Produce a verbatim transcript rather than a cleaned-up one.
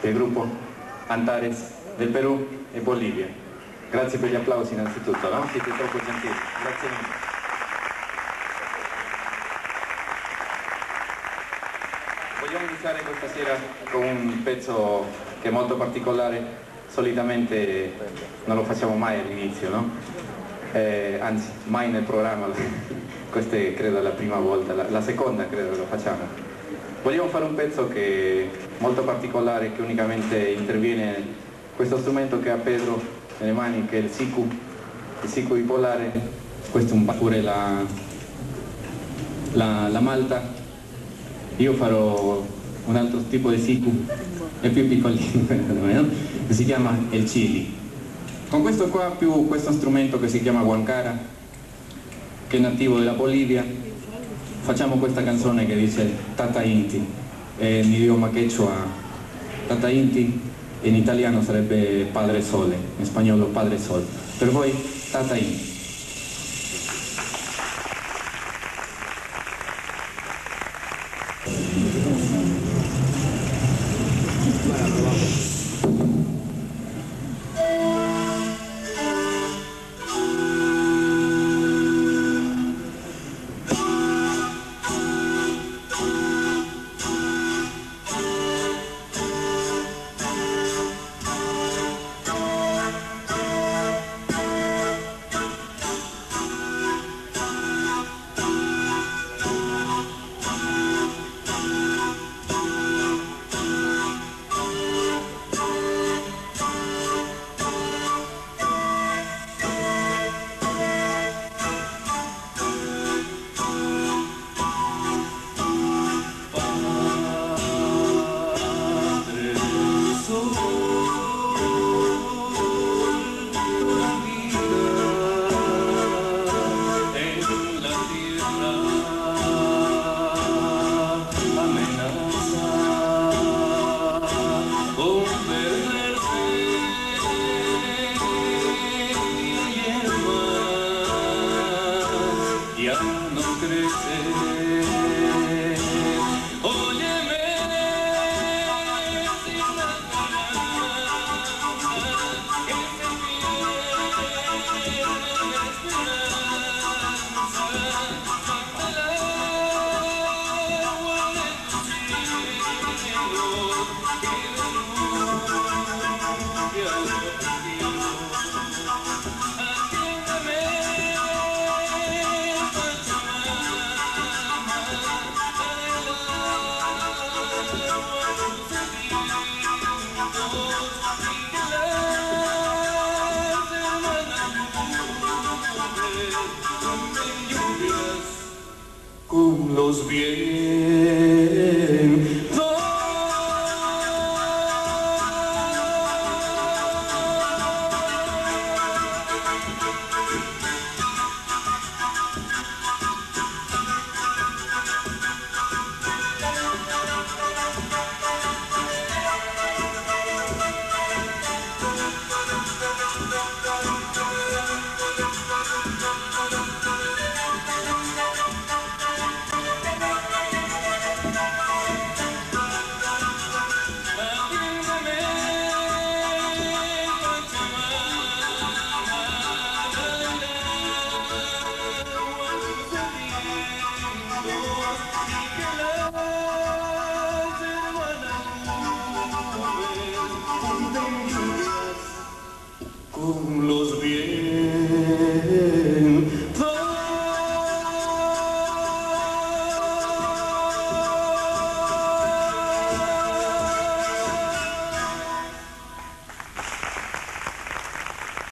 del gruppo Antares del Perù e Bolivia. Grazie per gli applausi innanzitutto, no? Siete troppo gentili, grazie mille. Vogliamo iniziare questa sera con un pezzo che è molto particolare, solitamente non lo facciamo mai all'inizio, no? Eh, anzi, mai nel programma, questa è credo la prima volta, la, la seconda credo lo facciamo. Vogliamo fare un pezzo che è molto particolare, che unicamente interviene questo strumento che ha Pedro nelle mani, che è il siku, il siku bipolare. Questo è un pure la, la, la malta. Io farò un altro tipo di siku, è più piccolino, no? Che si chiama il chili. Con questo qua più questo strumento che si chiama guancara, che è nativo della Bolivia, facciamo questa canzone che dice Tata Inti, è in idioma quechua. Tata Inti in italiano sarebbe Padre Sole, in spagnolo Padre Sol. Per voi Tata Inti. Con los vientos. Con los vientos.